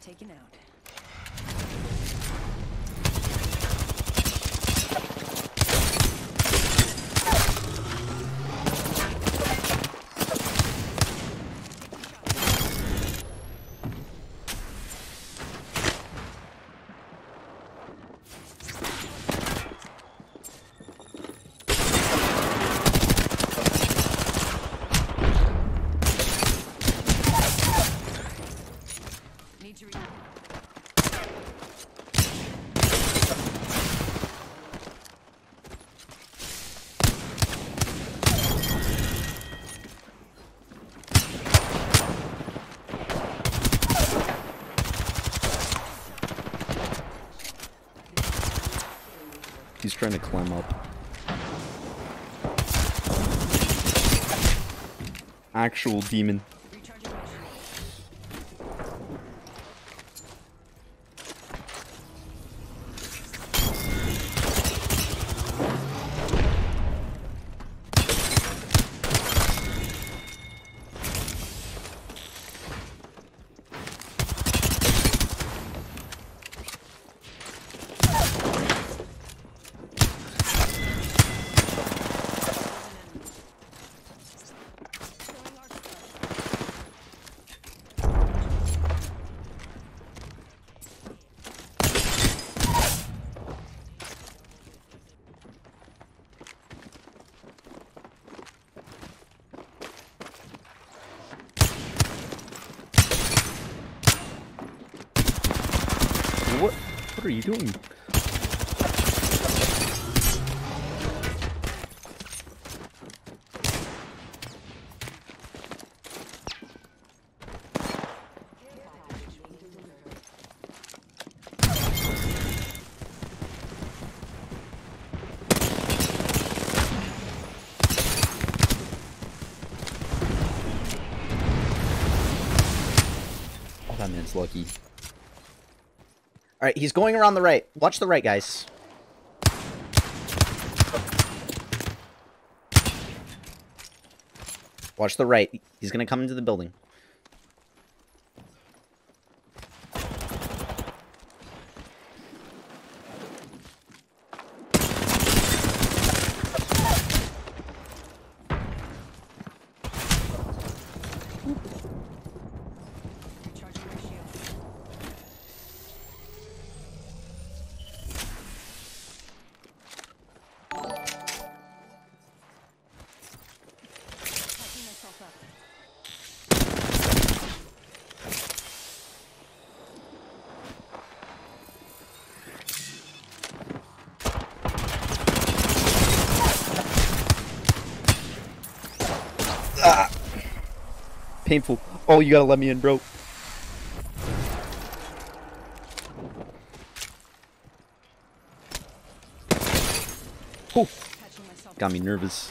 taken out. He's trying to climb up. Actual demon. What are you doing? Oh, that man's lucky. Alright, he's going around the right. Watch the right, guys. Watch the right. He's gonna come into the building. Painful. Oh, you gotta let me in, bro. Oh, got me nervous.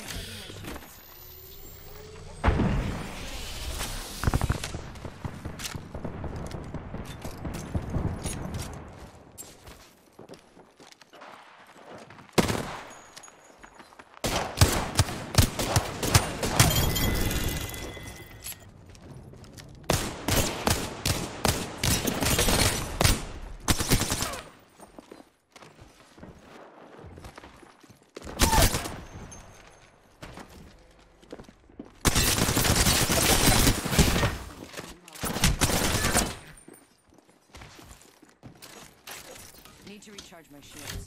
Need to recharge my shields.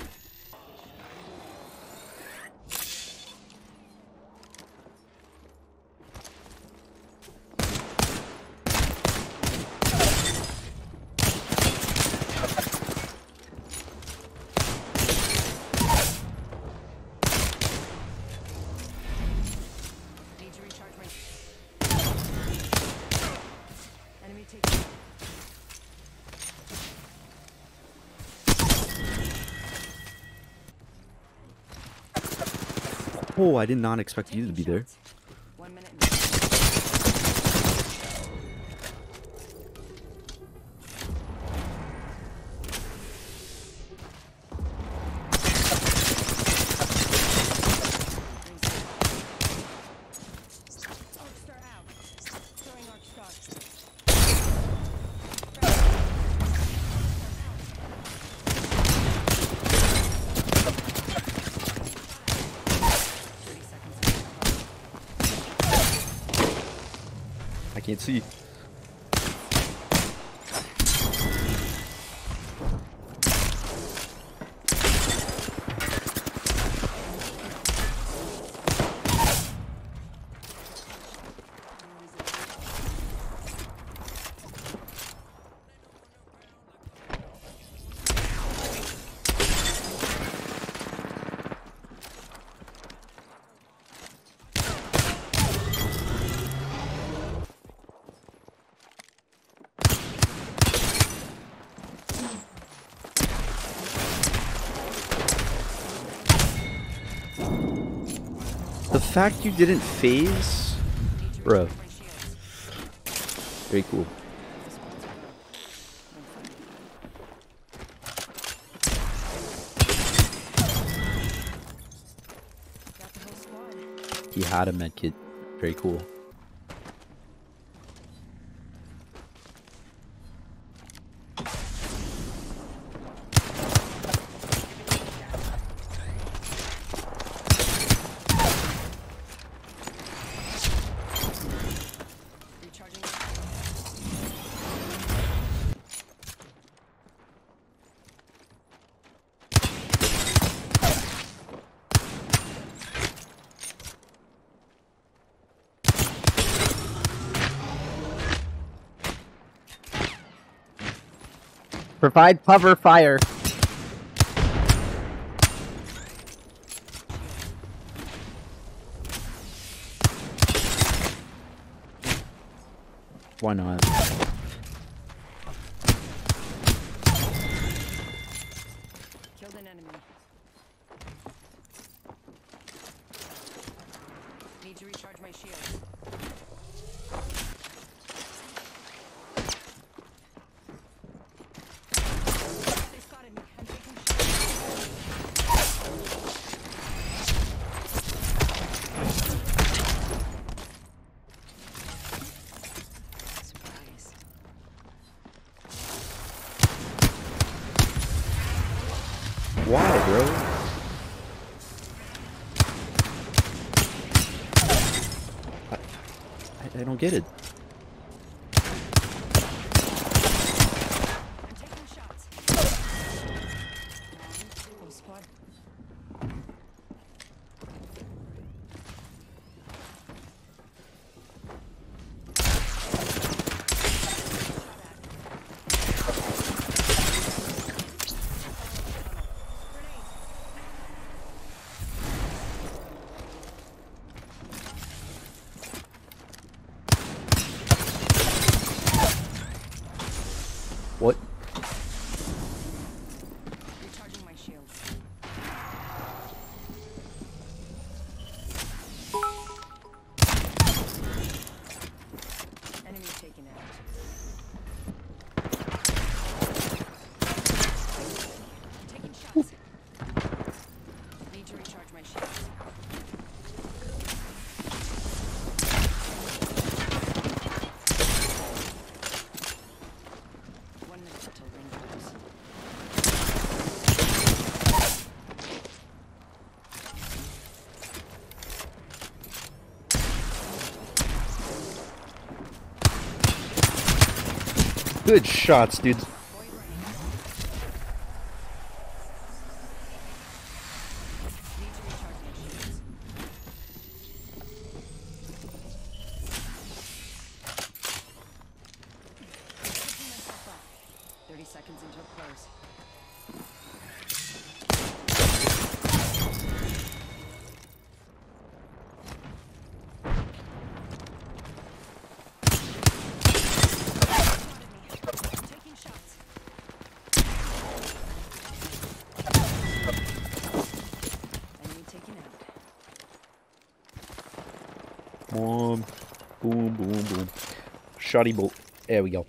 Need to recharge my enemy taken. Oh, I did not expect you to be there. 1 minute. Arc star out. Throwing arc star. can't see. The fact you didn't phase, Need to bro. recharge my shields. Very cool. This one's gone. No fun. Got the whole squad. He had a med kit. Very cool. Recharging. Provide cover fire. Why not? Killed an enemy. Need to recharge my shields. They spotted me. I'm taking shots. Surprise. Why, bro? I don't get it. I'm taking shots. Whole squad. What? Recharging my shields. Enemy taken out. I'm taking shots. Need to recharge my shields. One minute till ring close. Good shots, dude. Boy running. Need to recharge my shields. Picking myself up. 30 seconds until close. Spotted me. Taking shots. Enemy taken out. Boom, boom, boom, boom. Shoddy bolt. There we go.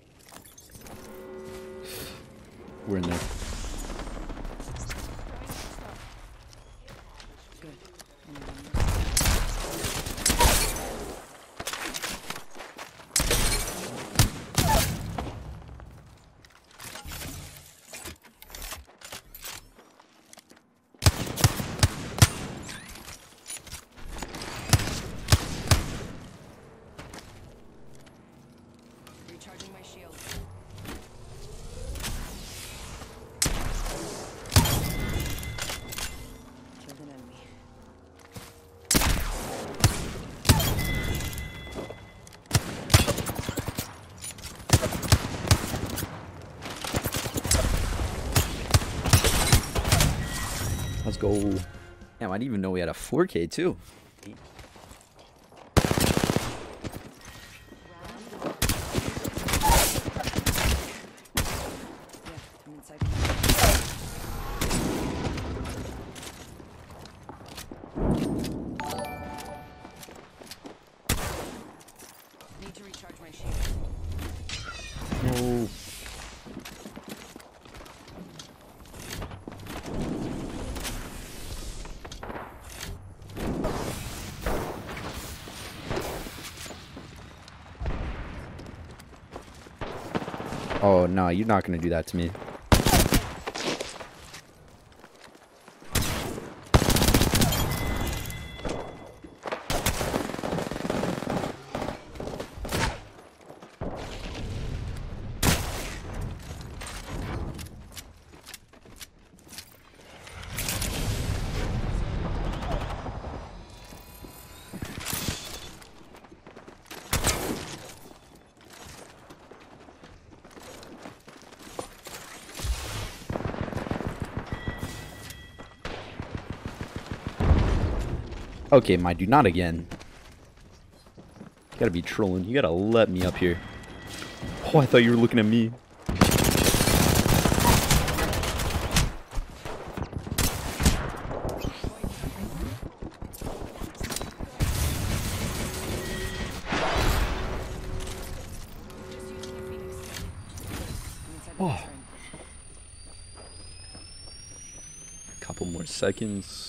We're in there. Good. go. Damn, I didn't even know we had a 4K too. Yeah, I'm inside. Need to recharge my shield. No. Oh no, you're not gonna do that to me. Okay, my dude, not again. You gotta be trolling. You gotta let me up here. Oh, I thought you were looking at me. Just using your Phoenix. I'm inside the Oh. next ring. Couple more seconds.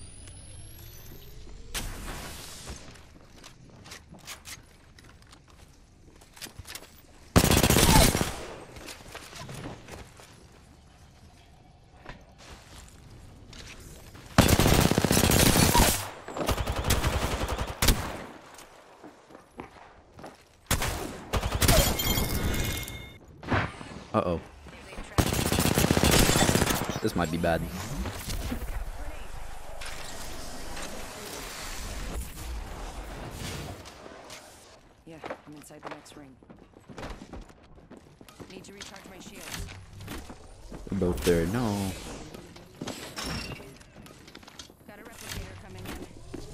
Uh-oh. This might be bad. Yeah, I'm inside the next ring. Need to recharge my shields. They're both there. No. Got a replicator coming in.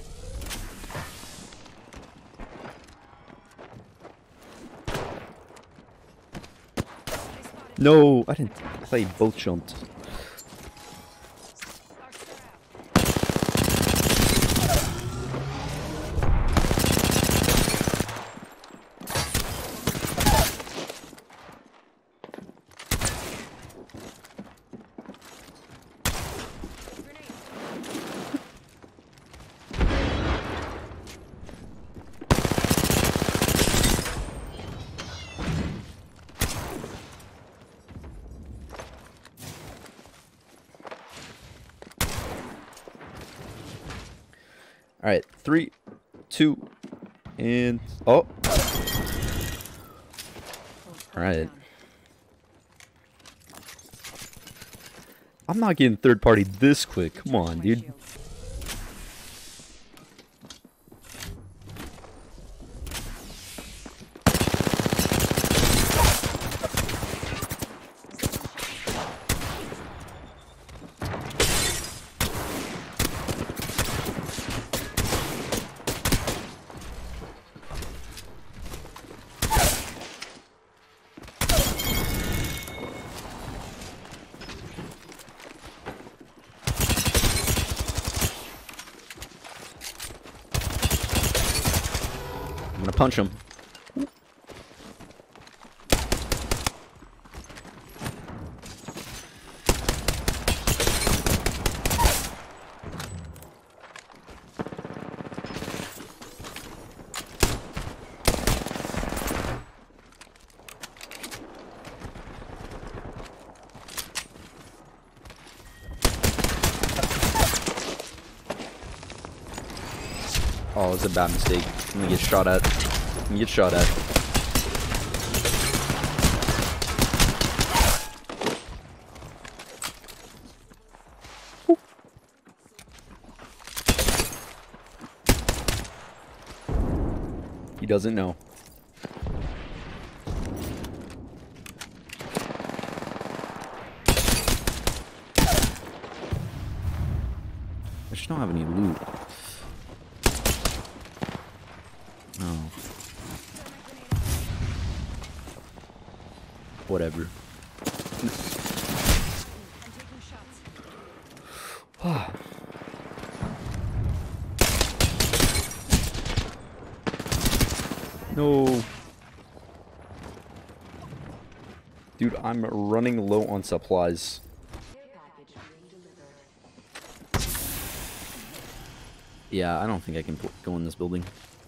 I spotted No, I didn't. I thought you both jumped. Arcs are out. Grenade. All right, 3, 2, and oh, All right. Down. I'm not getting third party this quick. Come on, My dude. shields. I'm gonna punch him. Oh, it's a bad mistake. I'm gonna get shot at. I'm gonna get shot at. He doesn't know. Whatever. I'm taking shots. No. Dude, I'm running low on supplies. Yeah, I don't think I can go in this building.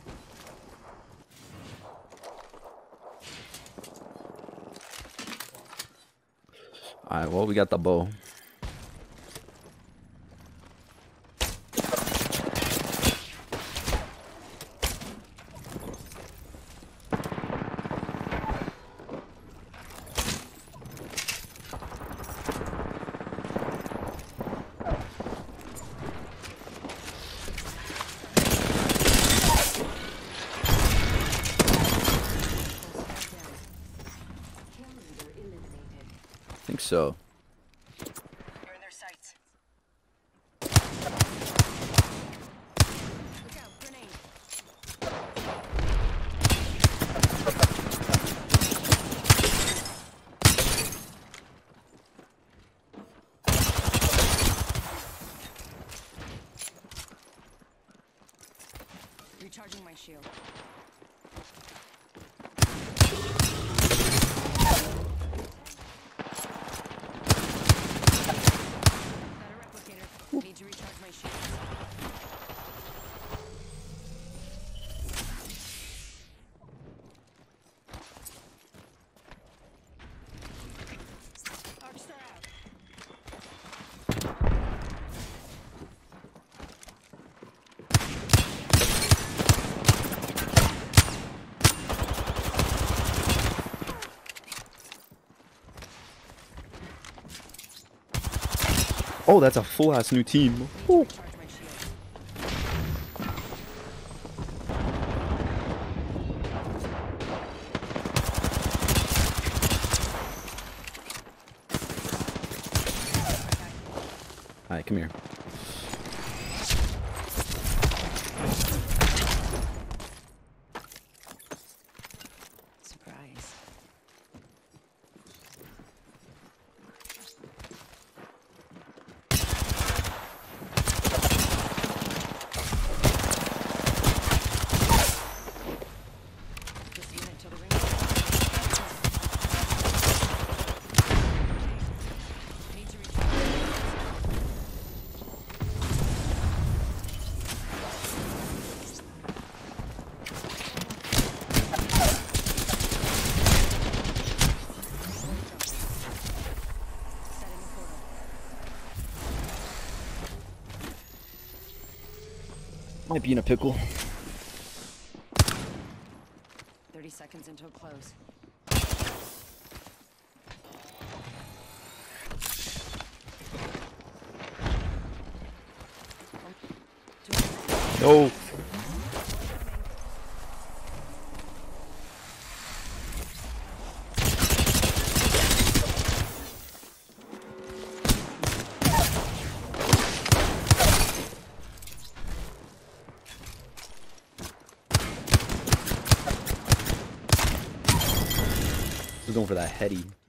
Alright, well, we got the bow. I think so. You're in their sights. Look out, grenade. Recharging my shield. Need to recharge my shields. Arcstar out. Oh, that's a full-ass new team. Ooh. Recharge my shield. Alright, come here. Surprise. This unit to the ring. Need to recharge. Setting a portal. Might be in a pickle. 30 seconds until close. No. We're going for that heady.